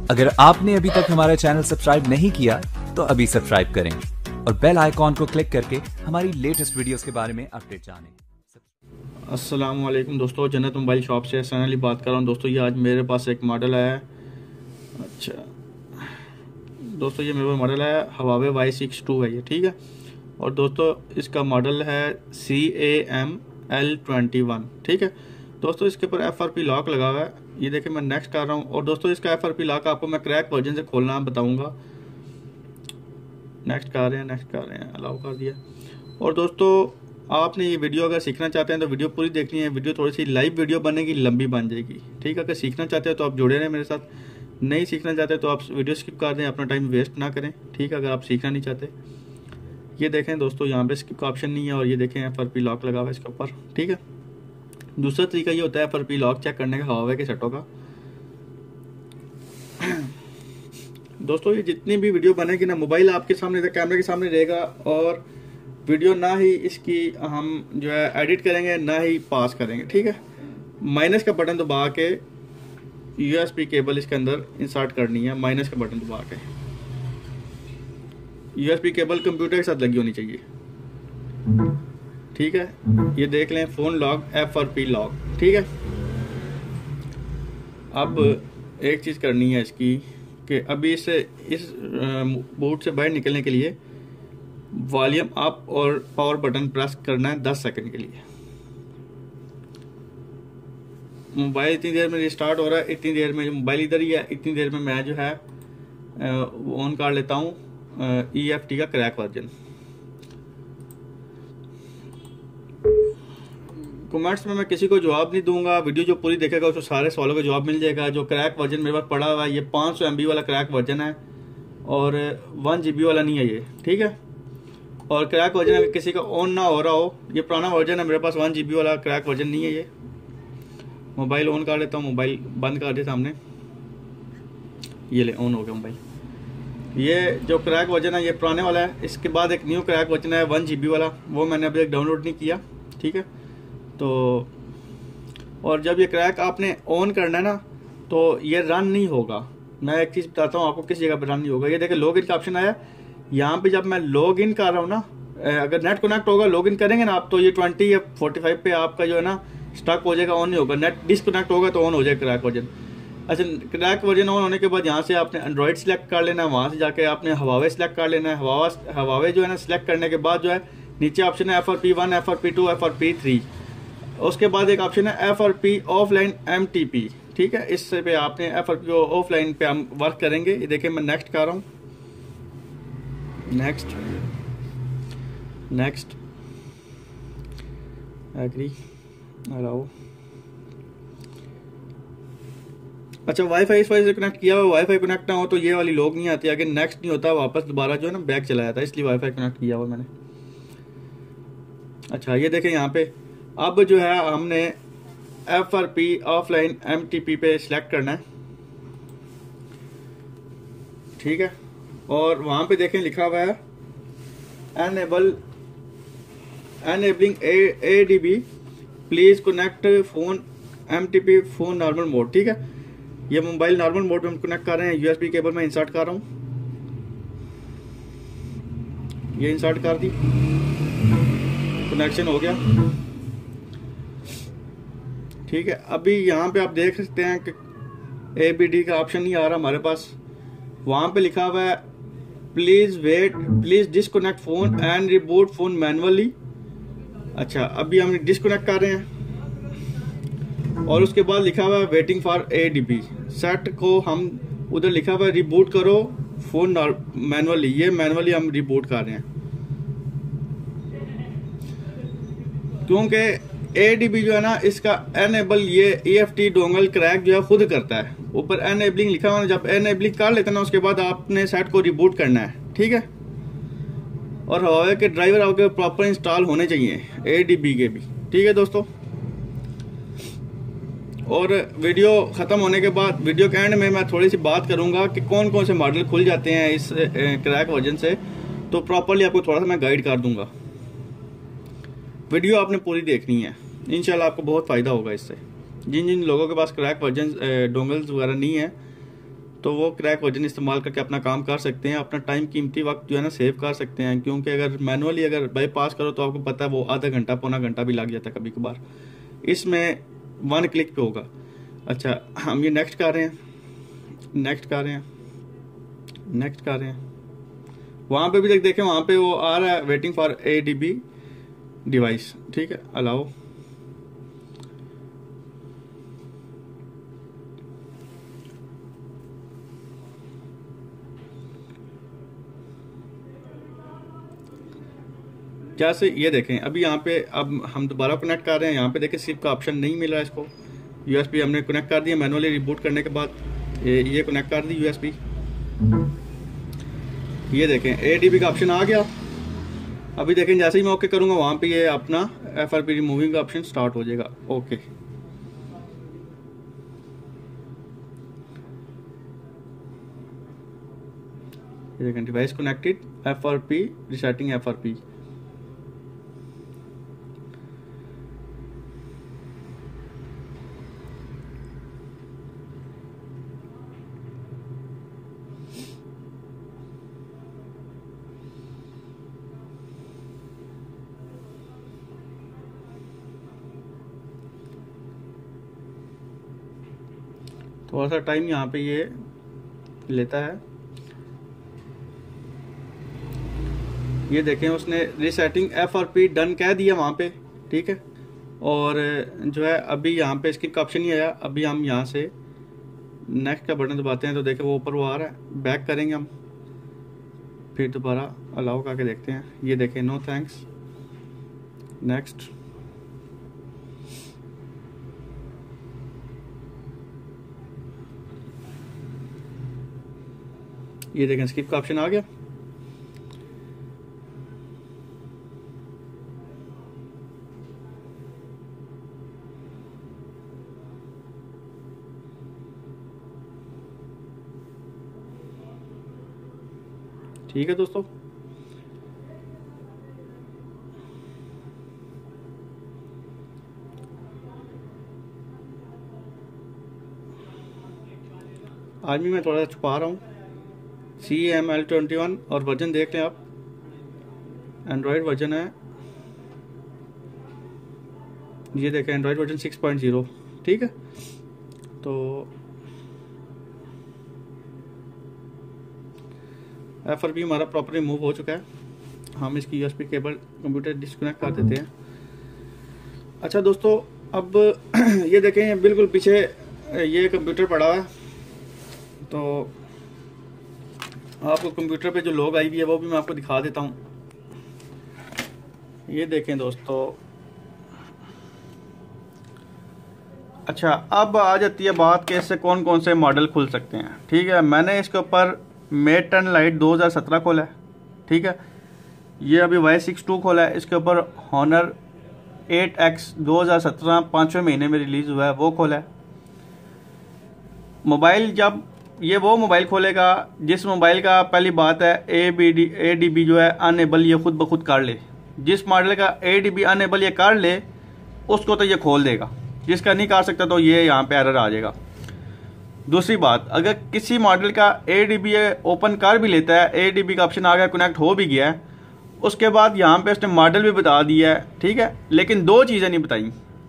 अगर आपने अभी तक हमारा चैनल सब्सक्राइब नहीं किया तो अभी सब्सक्राइब करें और बेल आइकॉन को क्लिक करके हमारी लेटेस्ट वीडियोस के बारे में अपडेट जानें। अस्सलाम वालेकुम दोस्तों, जन्नत मोबाइल शॉप से हसन अली बात कर रहा हूँ। दोस्तों ये आज मेरे पास एक मॉडल आया है। अच्छा दोस्तों, ये मेरे पास मॉडल है हवावे Y62 है ये, ठीक है। और दोस्तों इसका मॉडल है CAML21, ठीक है। दोस्तों इसके ऊपर FRP लॉक लगा हुआ है, ये देखिए मैं नेक्स्ट कर रहा हूँ। और दोस्तों इसका FRP लॉक आपको मैं क्रैक वर्जन से खोलना बताऊँगा। नेक्स्ट कर रहे हैं, अलाउ कर दिया। और दोस्तों आपने ये वीडियो अगर सीखना चाहते हैं तो वीडियो पूरी देखनी है। वीडियो थोड़ी सी लाइव वीडियो बनेगी, लंबी बन जाएगी, ठीक है। अगर सीखना चाहते हैं तो आप जुड़े रहें मेरे साथ, नहीं सीखना चाहते तो आप वीडियो स्किप कर दें, अपना टाइम वेस्ट ना करें, ठीक है। अगर आप सीखना नहीं चाहते, ये देखें दोस्तों यहाँ पे स्किप का ऑप्शन नहीं है। और ये देखें FRP लॉक लगा हुआ है इसके ऊपर, ठीक है। दूसरा तरीका ये होता है FRP लॉक चेक करने का हवावे के सेटों का। दोस्तों ये जितनी भी वीडियो बनेगी ना, मोबाइल आपके सामने कैमरे के सामने रहेगा और वीडियो ना ही इसकी हम जो है एडिट करेंगे ना ही पास करेंगे, ठीक है। माइनस का बटन दबा के USB केबल इसके अंदर इंसर्ट करनी है। माइनस का बटन दबा के USB केबल कंप्यूटर के साथ लगी होनी चाहिए, ठीक है। ये देख लें, फोन लॉक FRP लॉक, ठीक है। अब एक चीज़ करनी है इसकी कि अभी इस बूट से बाहर निकलने के लिए वॉल्यूम अप और पावर बटन प्रेस करना है 10 सेकंड के लिए। मोबाइल इतनी देर में रिस्टार्ट हो रहा है, इतनी देर में मोबाइल इधर ही है, इतनी देर में मैं जो है ऑन कर लेता हूँ EFT का क्रैक वर्जन। कमेंट्स में मैं किसी को जवाब नहीं दूंगा, वीडियो जो पूरी देखेगा उसको सारे सवालों का जवाब मिल जाएगा। जो क्रैक वर्जन मेरे पास पड़ा हुआ है ये 500 MB वाला क्रैक वर्जन है और 1 GB वाला नहीं है ये, ठीक है। और क्रैक वर्जन अगर किसी का ऑन ना हो रहा हो, ये पुराना वर्जन है मेरे पास, 1 GB वाला क्रैक वर्जन नहीं है ये। मोबाइल ऑन कर लेता हूँ, मोबाइल बंद कर दिया सामने, ये ले ऑन हो गया मोबाइल। ये जो क्रैक वर्जन है ये पुराने वाला है। इसके बाद एक न्यू क्रैक वर्जन है 1 GB वाला, वो मैंने अभी तक डाउनलोड नहीं किया, ठीक है। तो और जब ये क्रैक आपने ऑन करना है ना तो ये रन नहीं होगा। मैं एक चीज़ बताता हूँ आपको किस जगह पर रन नहीं होगा। ये देखिए लॉग इन का ऑप्शन आया, यहाँ पे जब मैं लॉग इन कर रहा हूँ ना, अगर नेट कनेक्ट होगा लॉग इन करेंगे ना आप, तो ये 20 या 45 पे आपका जो है ना स्टक हो जाएगा, ऑन नहीं होगा। नेट डिसकनेक्ट होगा तो ऑन हो जाएगा क्रैक वर्जन। अच्छा, क्रैक वर्जन ऑन होने के बाद यहाँ से आपने एंड्रॉइड सेलेक्ट कर लेना है, वहाँ से जाके आपने हवावे सेलेक्ट कर लेना है। हवावे जो है ना सेलेक्ट करने के बाद जो है नीचे ऑप्शन है FRP1, FRP2, FRP3। उसके बाद एक ऑप्शन है FRP ऑफलाइन MTP, ठीक है। इससे पे आपने FRP ऑफलाइन पे हम वर्क करेंगे। ये देखिए मैं नेक्स्ट कर रहा हूँ, नेक्स्ट एग्री, अलाउ। अच्छा, वाईफाई इस वजह से कनेक्ट किया हुआ, वाईफाई कनेक्ट ना हो तो ये वाली लॉग नहीं आती, अगर नेक्स्ट नहीं होता वापस दोबारा जो है ना बैक चला जाता है, इसलिए वाईफाई कनेक्ट किया हुआ मैंने। अच्छा ये देखें यहाँ पे अब जो है हमने FRP ऑफलाइन MTP पे सिलेक्ट करना है, ठीक है। और वहां पे देखें लिखा हुआ है enabling ADB please connect phone MTP phone normal mode, ठीक है। ये मोबाइल नॉर्मल मोड में हम कनेक्ट कर रहे हैं। USB केबल में इंसर्ट कर रहा हूँ, ये इंसर्ट कर दी, कनेक्शन हो गया, ठीक है। अभी यहाँ पे आप देख सकते हैं कि ABD का ऑप्शन नहीं आ रहा हमारे पास। वहां पे लिखा हुआ है please wait, please disconnect phone and reboot phone manually. अच्छा, अभी हम डिस्कनेक्ट कर रहे हैं और उसके बाद लिखा हुआ है वेटिंग फॉर ADB सेट को हम उधर लिखा हुआ है रिबूट करो फोन मैनुअली, ये मैनुअली हम रिबूट कर रहे हैं क्योंकि ADB जो है ना इसका एनेबल ये EFT डोंगल क्रैक जो है खुद करता है। ऊपर एनेबलिंग लिखा हुआ है, जब एनेबलिंग कर लेते हैं ना उसके बाद आपने सेट को रिबूट करना है, ठीक है। और हवावे के ड्राइवर आपके प्रॉपर इंस्टॉल होने चाहिए ADB के भी, ठीक है दोस्तों। और वीडियो ख़त्म होने के बाद वीडियो के एंड में मैं थोड़ी सी बात करूंगा कि कौन कौन से मॉडल खुल जाते हैं इस क्रैक वर्जन से, तो प्रॉपरली आपको थोड़ा सा मैं गाइड कर दूंगा। वीडियो आपने पूरी देखनी है, इंशाल्लाह आपको बहुत फ़ायदा होगा इससे। जिन जिन लोगों के पास क्रैक वर्जन डोंगल्स वगैरह नहीं है तो वो क्रैक वर्जन इस्तेमाल करके अपना काम कर सकते हैं, अपना टाइम कीमती वक्त जो है ना सेव कर सकते हैं। क्योंकि अगर मैनुअली अगर बाईपास करो तो आपको पता है वो आधा घंटा पौना घंटा भी लग जाता है कभी कभार, इसमें 1 क्लिक पे होगा। अच्छा, हम ये नेक्स्ट कर रहे हैं, नेक्स्ट कर रहे हैं, नेक्स्ट कर रहे हैं। वहाँ पे भी देखें वहाँ पे वो आ रहा है वेटिंग फॉर ADB डिवाइस, ठीक है, अलाउ। जैसे ये देखें अभी यहाँ पे अब हम दोबारा कनेक्ट कर रहे हैं, यहाँ पे देखें सिप का ऑप्शन नहीं मिल रहा है इसको। USB हमने कनेक्ट कर दिया मैनुअली रिबूट करने के बाद, ये कनेक्ट कर दी USB। ये देखें ADB का ऑप्शन आ गया। अभी देखें जैसे ही मैं ओके करूँगा वहाँ पे ये अपना FRP रिमूविंग का ऑप्शन स्टार्ट हो जाएगा। ओके, ये देखें device connected, FRP resetting FRP। थोड़ा सा टाइम यहाँ पे ये लेता है। ये देखें उसने रीसेटिंग FRP डन कह दिया वहाँ पे, ठीक है। और जो है अभी यहाँ पे स्किप का ऑप्शन नहीं आया। अभी हम यहाँ से नेक्स्ट का बटन दबाते हैं तो देखें वो ऊपर वो आ रहा है। बैक करेंगे हम, फिर दोबारा अलाउ करके देखते हैं। ये देखें नो थैंक्स, नेक्स्ट। ये देखें स्किप का ऑप्शन आ गया। ठीक है दोस्तों, आज भी मैं थोड़ा छुपा रहा हूँ। CML21 और वर्जन देख लें आप, एंड्रॉयड वर्जन है, ये देखें एंड्रॉयड वर्जन 6.0, ठीक है। तो FRP हमारा प्रॉपर रिमूव हो चुका है। हम इसकी USB केबल कंप्यूटर डिस्कनेक्ट कर देते हैं। अच्छा दोस्तों, अब ये देखें बिल्कुल पीछे ये कंप्यूटर पड़ा हुआ है, तो आपको कंप्यूटर पे जो लॉग आई हुई है वो भी मैं आपको दिखा देता हूँ। ये देखें दोस्तों। अच्छा, अब आ जाती है बात कि इससे कौन कौन से मॉडल खुल सकते हैं, ठीक है। मैंने इसके ऊपर मेट 10 लाइट 2017 खोला है, ठीक है। ये अभी Y62 खोला है, इसके ऊपर Honor 8X 2017 5वें महीने में रिलीज हुआ है, वो खोला है। मोबाइल जब ये वो मोबाइल खोलेगा जिस मोबाइल का पहली बात है ADB जो है अनेबल ये खुद ब खुद कर ले। जिस मॉडल का ADB अनेबल ये कर ले उसको तो ये खोल देगा, जिसका नहीं कर सकता तो ये यहाँ पे एरर आ जाएगा। दूसरी बात, अगर किसी मॉडल का ADB ओपन कर भी लेता है, ADB का ऑप्शन आ गया, कनेक्ट हो भी गया है, उसके बाद यहाँ पे उसने मॉडल भी बता दिया है, ठीक है, लेकिन दो चीज़ें नहीं बताई।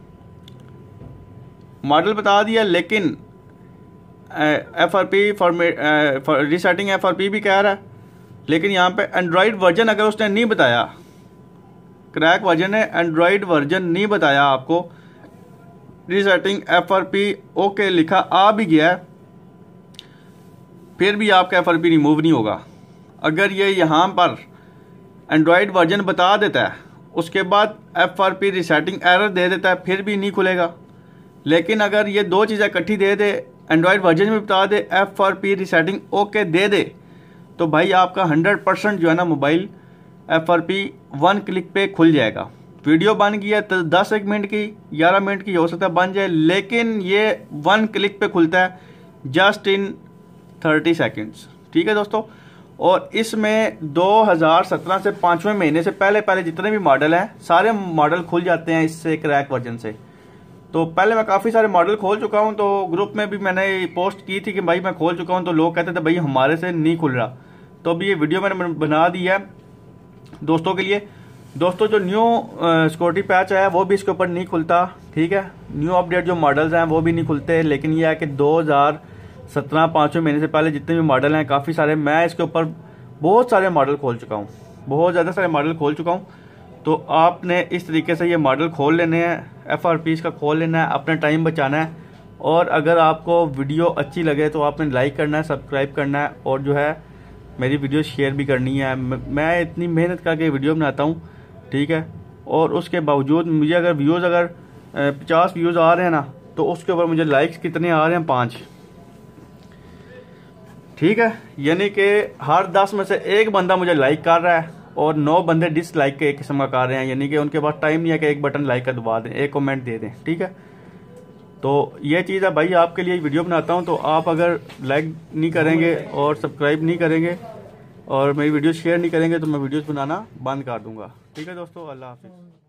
मॉडल बता दिया लेकिन FRP रीसेटिंग FRP भी कह रहा है, लेकिन यहाँ पे एंड्रॉयड वर्जन अगर उसने नहीं बताया, क्रैक वर्जन है, एंड्रॉयड वर्जन नहीं बताया आपको, रीसेटिंग FRP ओके लिखा आ भी गया है, फिर भी आपका FRP रिमूव नहीं होगा। अगर ये यहाँ पर एंड्रॉयड वर्जन बता देता है उसके बाद FRP रीसेटिंग एरर दे देता है, फिर भी नहीं खुलेगा। लेकिन अगर ये दो चीज़ें इकट्ठी दे दे, एंड्रॉयड वर्जन भी बता दे, FRP रीसेटिंग ओके दे दे, तो भाई आपका 100% जो है ना मोबाइल FRP 1 क्लिक पे खुल जाएगा। वीडियो बन गई है तो 10 मिनट की 11 मिनट की हो सकता है बन जाए, लेकिन ये 1 क्लिक पे खुलता है जस्ट इन 30 सेकेंड्स, ठीक है दोस्तों। और इसमें 2017 से 5वें महीने से पहले पहले जितने भी मॉडल हैं सारे मॉडल खुल जाते हैं इससे, क्रैक वर्जन से। तो पहले मैं काफ़ी सारे मॉडल खोल चुका हूँ, तो ग्रुप में भी मैंने पोस्ट की थी कि भाई मैं खोल चुका हूँ, तो लोग कहते थे भाई हमारे से नहीं खुल रहा। तो अभी ये वीडियो मैंने बना दी है दोस्तों के लिए। दोस्तों जो न्यू सिक्योरिटी पैच है वो भी इसके ऊपर नहीं खुलता, ठीक है। न्यू अपडेट जो मॉडल्स हैं वो भी नहीं खुलते, लेकिन ये है कि 2017 5वें महीने से पहले जितने भी मॉडल हैं काफ़ी सारे, मैं इसके ऊपर बहुत सारे मॉडल खोल चुका हूँ, बहुत ज़्यादा सारे मॉडल खोल चुका हूँ। तो आपने इस तरीके से ये मॉडल खोल लेने हैं, FRPs का खोल लेना है, अपना टाइम बचाना है। और अगर आपको वीडियो अच्छी लगे तो आपने लाइक करना है, सब्सक्राइब करना है, और जो है मेरी वीडियो शेयर भी करनी है। मैं इतनी मेहनत करके वीडियो बनाता हूँ, ठीक है। और उसके बावजूद मुझे अगर व्यूज़ 50 व्यूज़ आ रहे हैं ना, तो उसके ऊपर मुझे लाइक्स कितने आ रहे हैं? 5, ठीक है। यानी कि हर 10 में से 1 बंदा मुझे लाइक कर रहा है और 9 बंदे डिसलाइक के एक किस्म का कर रहे हैं, यानी कि उनके पास टाइम नहीं है कि एक बटन लाइक का दबा दें, एक कमेंट दे दें, ठीक है। तो ये चीज़ है भाई, आपके लिए वीडियो बनाता हूँ, तो आप अगर लाइक नहीं करेंगे और सब्सक्राइब नहीं करेंगे और मेरी वीडियो शेयर नहीं करेंगे तो मैं वीडियोस बनाना बंद कर दूंगा, ठीक है दोस्तों। अल्लाह हाफिज़।